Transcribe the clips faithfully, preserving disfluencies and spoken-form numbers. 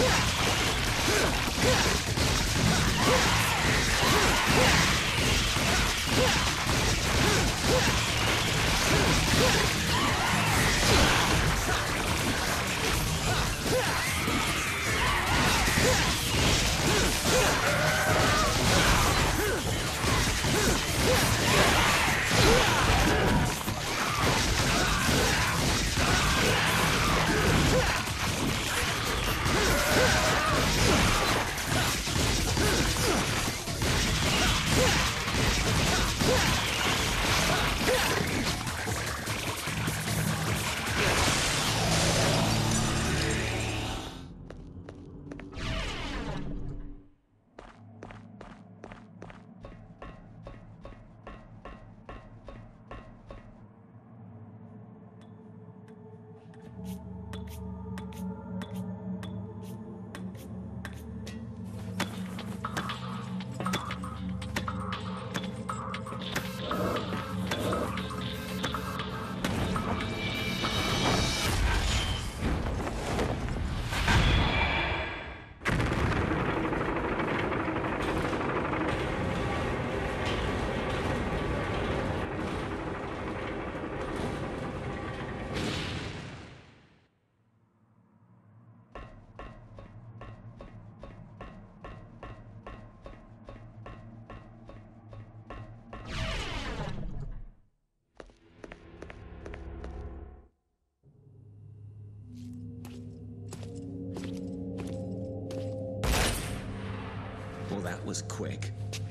That was quick.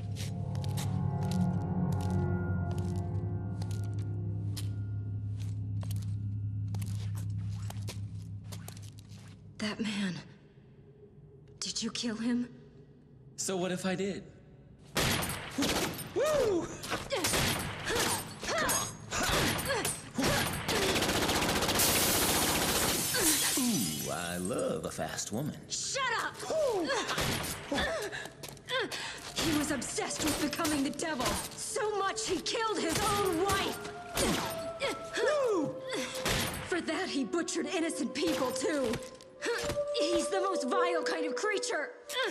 That man. Did you kill him? So what if I did? Woo! Ooh, I love a fast woman. Shut up! He was obsessed with becoming the devil. So much he killed his own wife. For that he butchered innocent people too. He's the most vile kind of creature.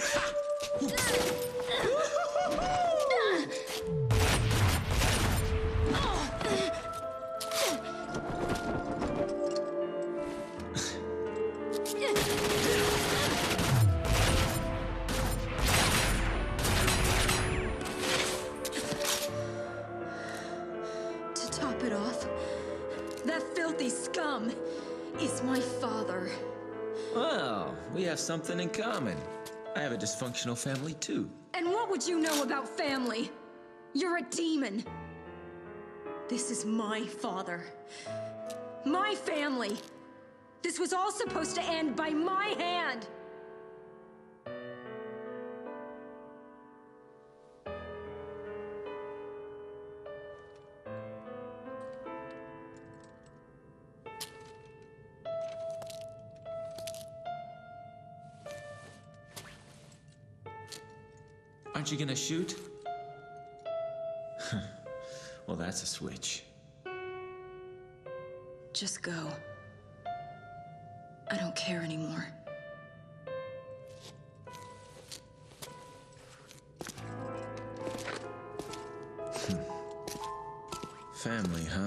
Is my father. Well, we have something in common. I have a dysfunctional family too. And what would you know about family? You're a demon. This is my father. My family. This was all supposed to end by my hand. Aren't you gonna shoot? Well, that's a switch. Just go. I don't care anymore. Family, huh?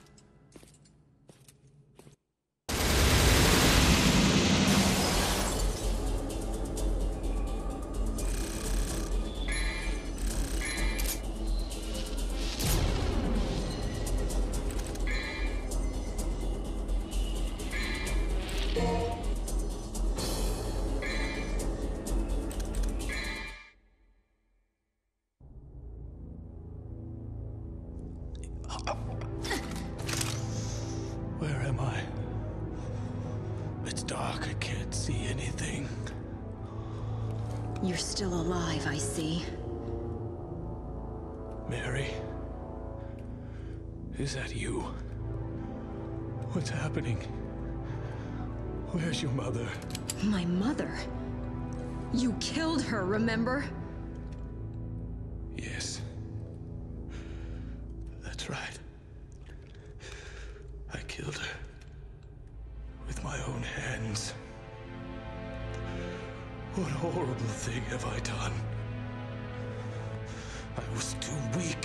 Where am I? It's dark, I can't see anything. You're still alive, I see. Mary? Is that you? What's happening? Where's your mother? My mother? You killed her, remember? Yes. That's right. I killed her. With my own hands. What horrible thing have I done? I was too weak.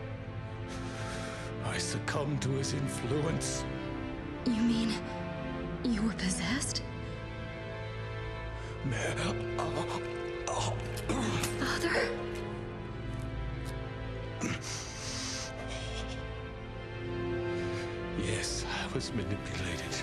I succumbed to his influence. You mean you were possessed? Father? Yes, I was manipulated.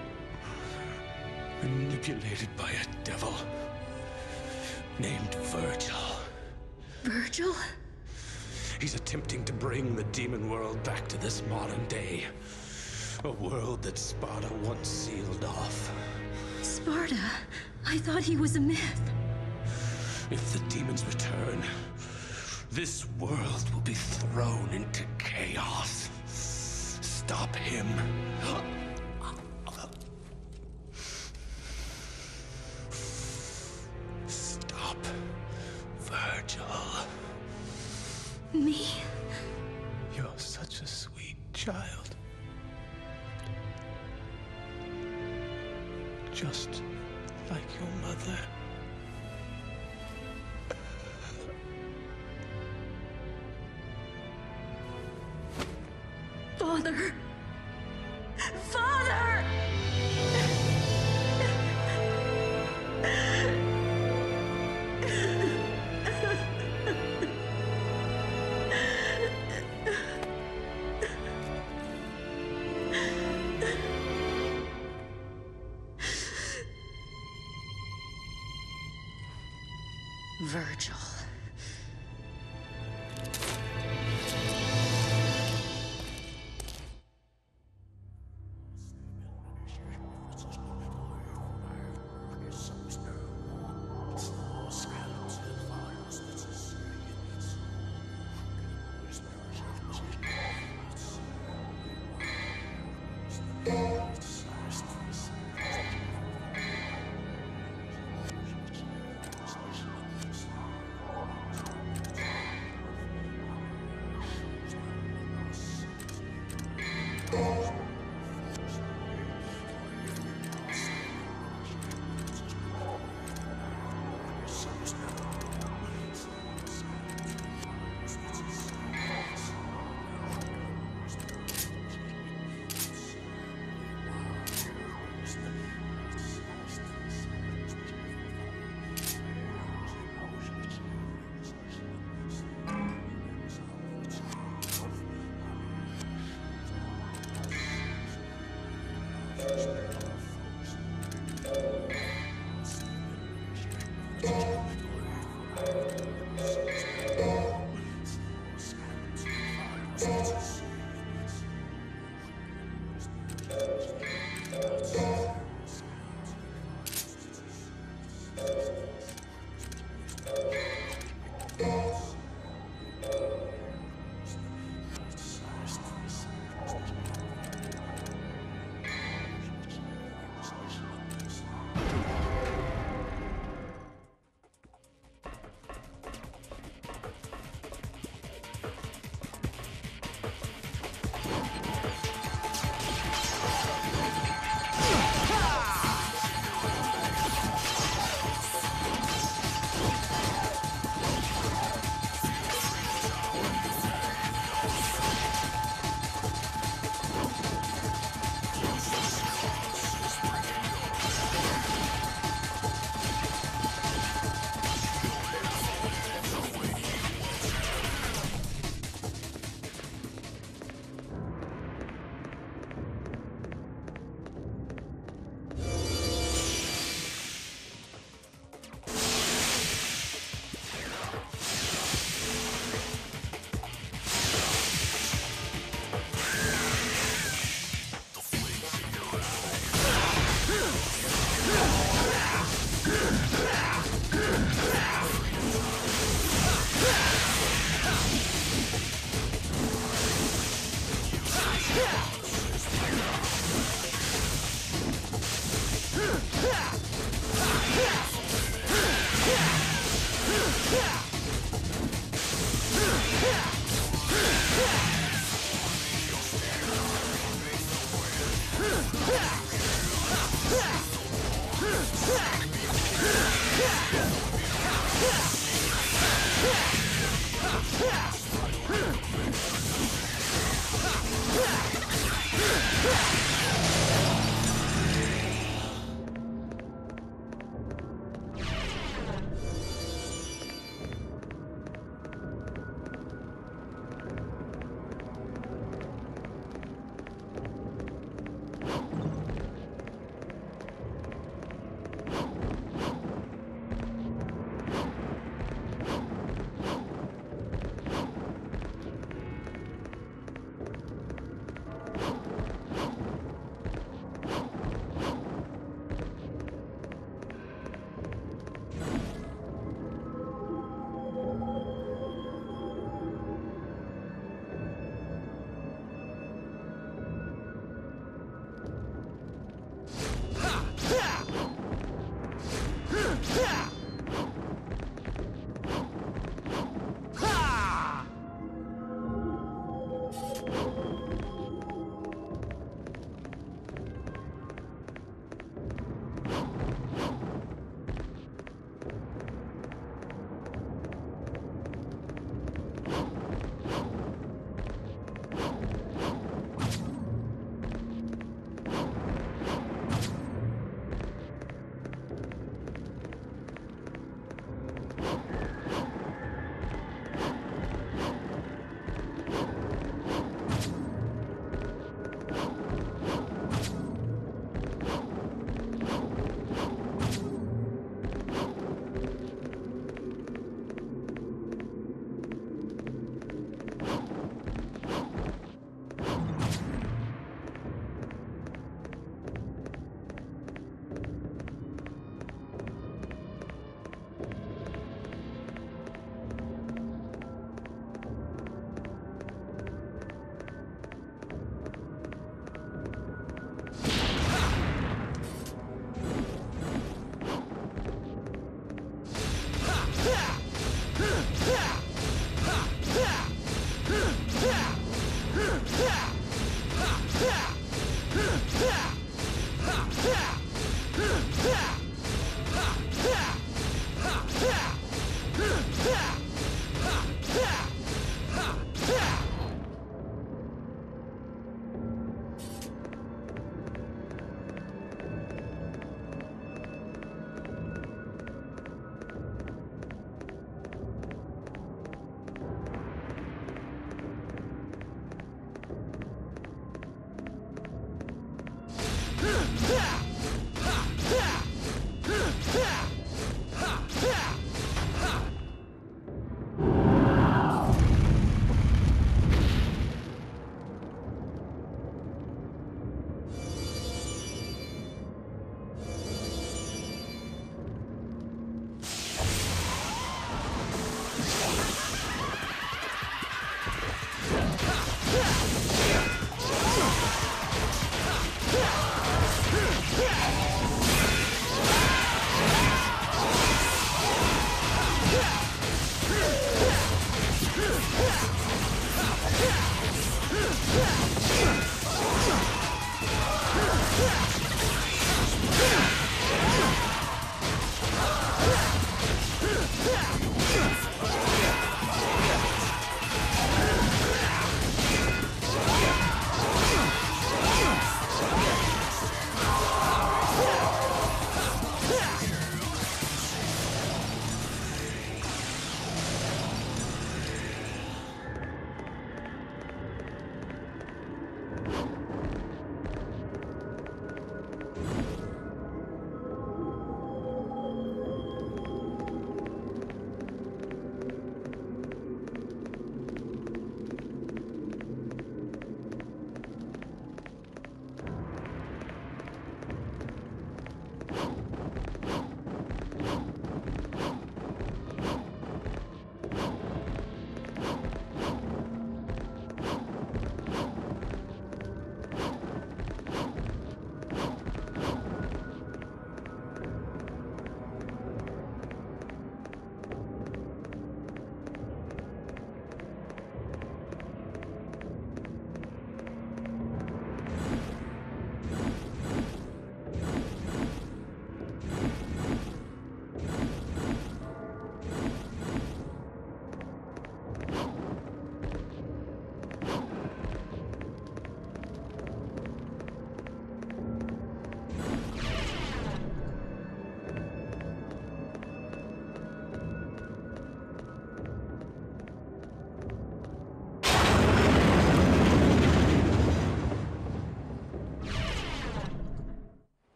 Manipulated by a devil named Vergil. Vergil? He's attempting to bring the demon world back to this modern day. A world that Sparta once sealed off. Sparta? I thought he was a myth. If the demons return, this world will be thrown into chaos. Stop him. Stop Vergil. Me? You're such a sweet child. Just like your mother. Father! Father! Vergil.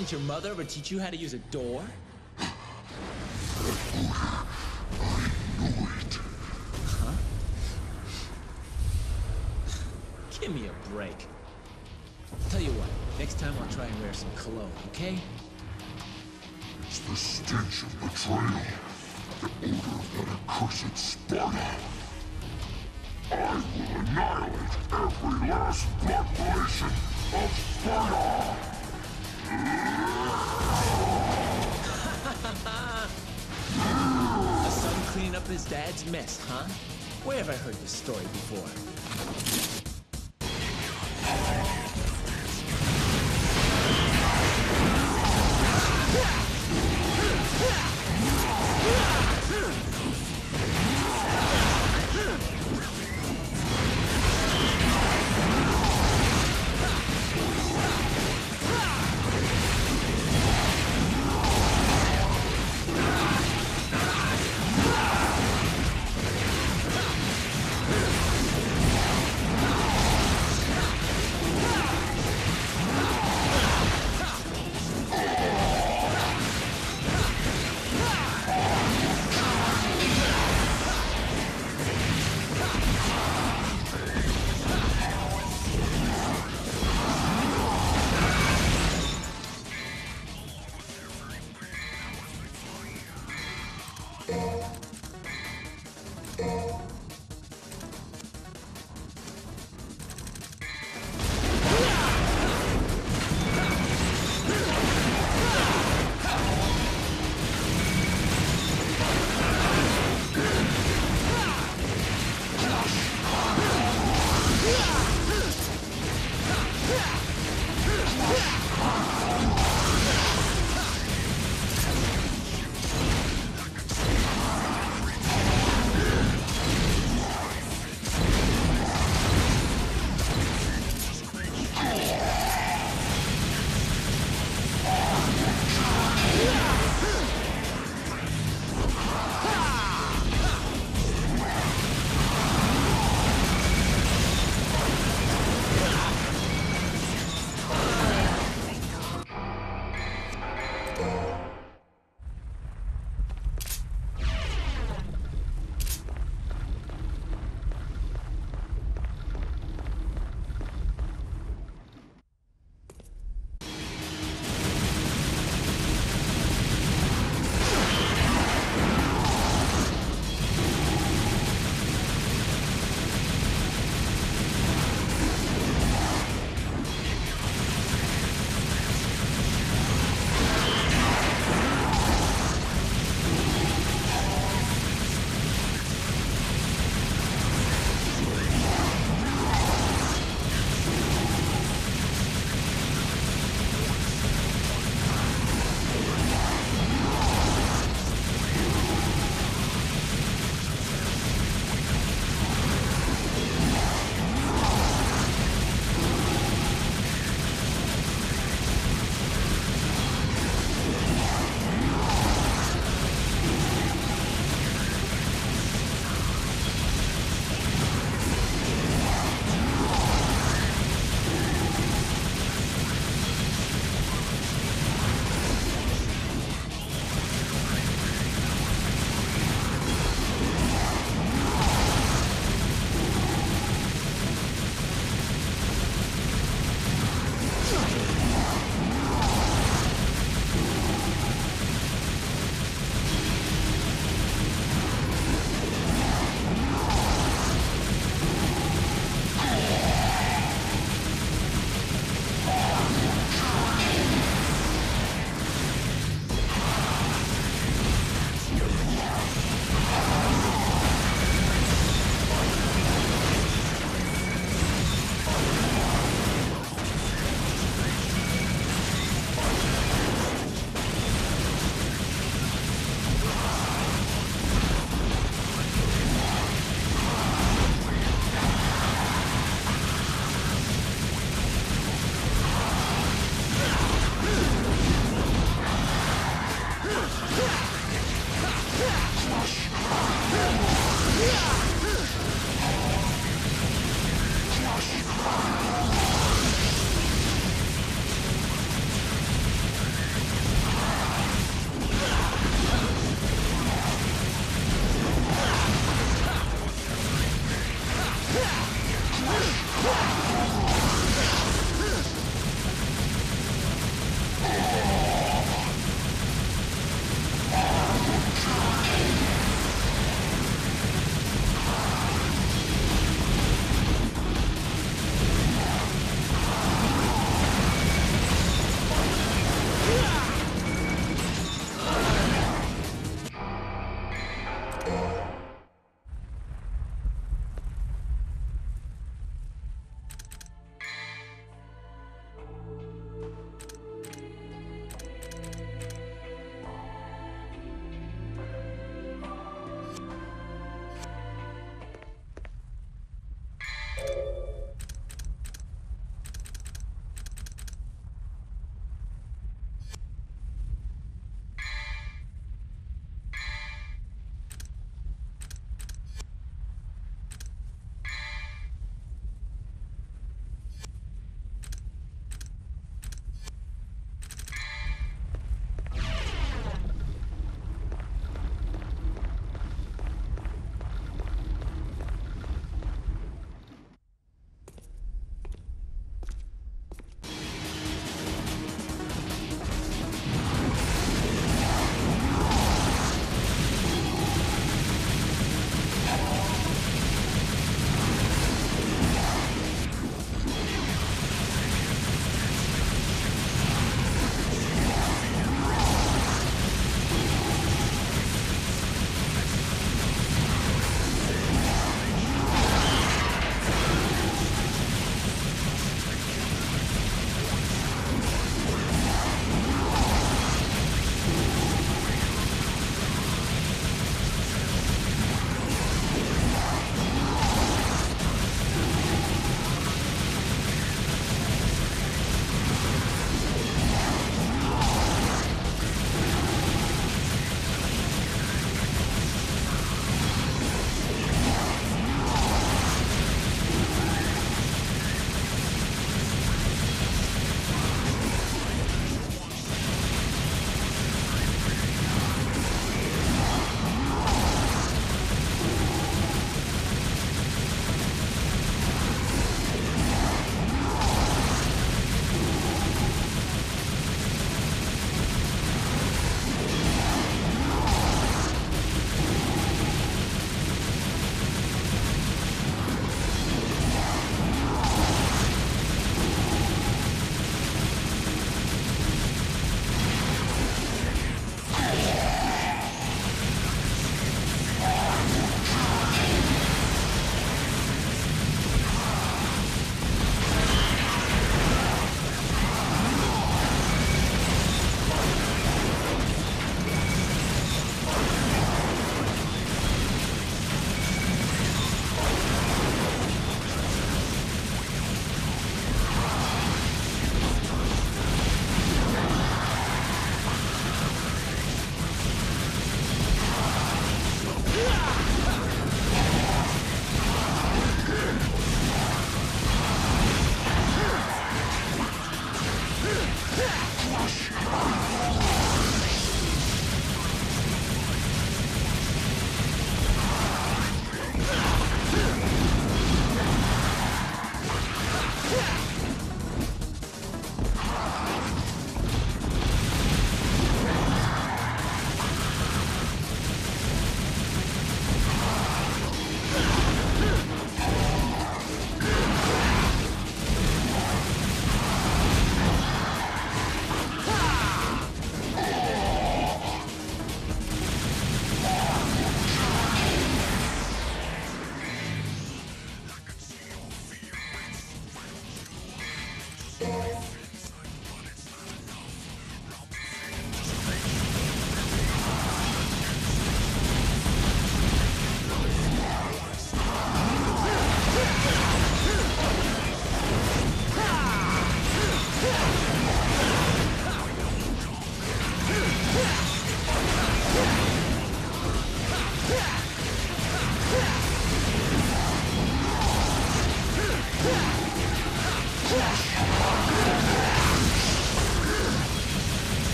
Didn't your mother ever teach you how to use a door? Huh? Give me a break. Tell you what, next time I'll try and wear some cologne, okay? It's the stench of betrayal. The odor of that accursed Sparta. I will annihilate every last blood relation of Sparta! A son cleaning up his dad's mess, huh? Where have I heard this story before?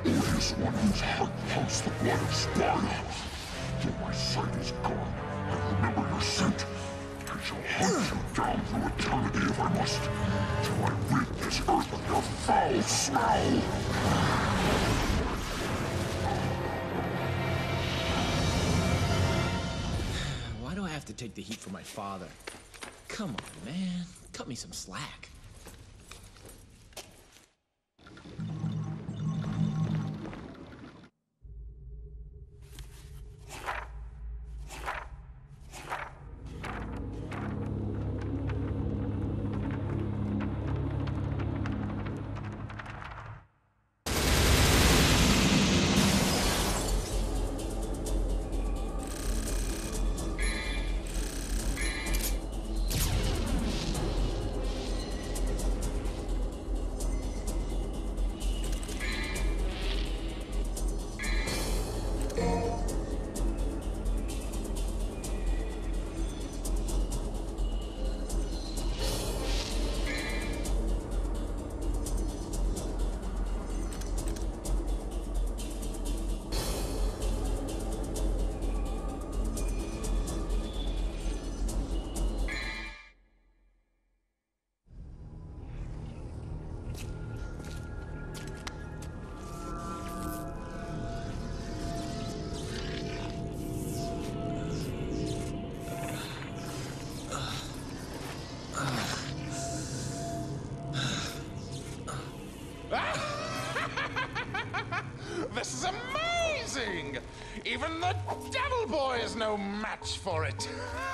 odious one whose heart pumps the blood of Sparta. Though my sight is gone, I remember your scent. I shall hunt you down through eternity if I must, till I rid this earth of your foul smell. Why do I have to take the heat for my father? Come on, man. Cut me some slack. This is amazing! Even the Devil Boy is no match for it.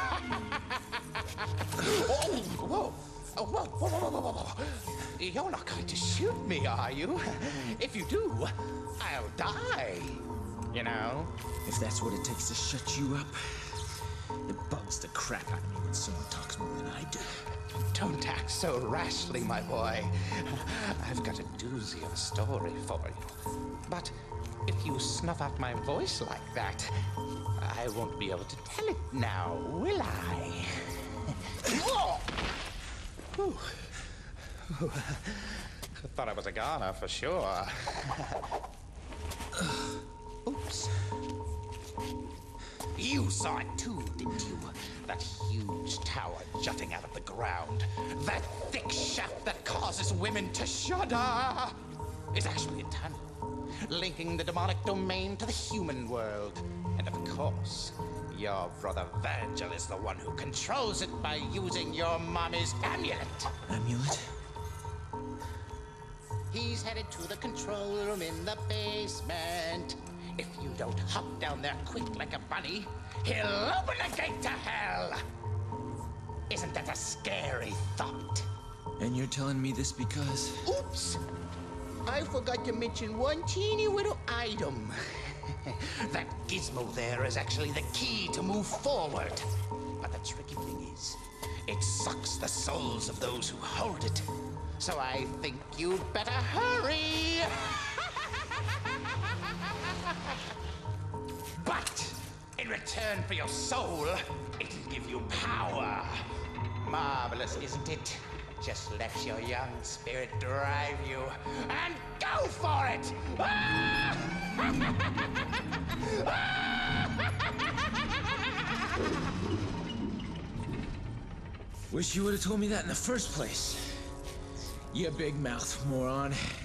Oh, whoa. Oh, whoa, whoa, whoa, whoa, whoa, whoa. You're not going to shoot me, are you? If you do, I'll die. You know? If that's what it takes to shut you up, it bugs the crap out of me when someone talks more than I do. Don't act so rashly, my boy. I've got a doozy of a story for you. But if you snuff out my voice like that, I won't be able to tell it now, will I? Whoa! Ooh. Ooh. I thought I was a goner for sure. Oops. You saw it too, didn't you? That huge tower jutting out of the ground. That thick shaft that causes women to shudder is actually a tunnel, linking the demonic domain to the human world. And of course, your brother Vergil is the one who controls it by using your mommy's amulet. Amulet? He's headed to the control room in the basement. If you don't hop down there quick like a bunny, he'll open the gate to hell. Isn't that a scary thought? And you're telling me this because... Oops! I forgot to mention one teeny little item. That gizmo there is actually the key to move forward. But the tricky thing is, it sucks the souls of those who hold it. So I think you'd better hurry. But in return for your soul, it'll give you power. Marvelous, isn't it? Just let your young spirit drive you, and go for it! Wish you would have told me that in the first place. You big mouth moron.